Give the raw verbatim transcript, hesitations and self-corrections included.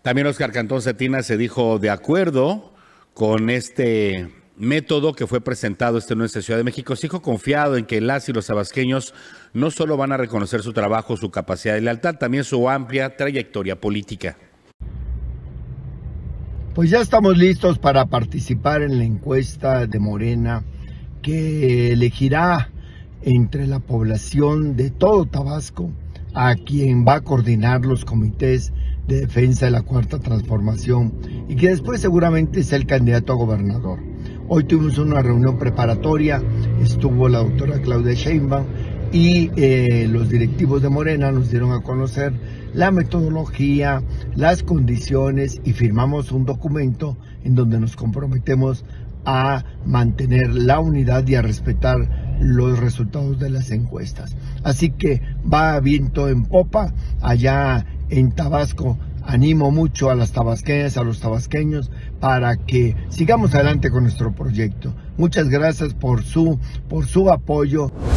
También Óscar Cantón Cetina se dijo de acuerdo con este método que fue presentado este lunes en Ciudad de México. Se dijo confiado en que las y los tabasqueños no solo van a reconocer su trabajo, su capacidad y lealtad, también su amplia trayectoria política. Pues ya estamos listos para participar en la encuesta de Morena que elegirá entre la población de todo Tabasco a quien va a coordinar los comités de defensa de la Cuarta Transformación y que después seguramente sea el candidato a gobernador. Hoy tuvimos una reunión preparatoria, estuvo la doctora Claudia Sheinbaum y eh, los directivos de Morena nos dieron a conocer la metodología, las condiciones y firmamos un documento en donde nos comprometemos a mantener la unidad y a respetar los resultados de las encuestas. Así que va viento en popa allá en Tabasco. Animo mucho a las tabasqueñas, a los tabasqueños, para que sigamos adelante con nuestro proyecto. Muchas gracias por su, por su apoyo.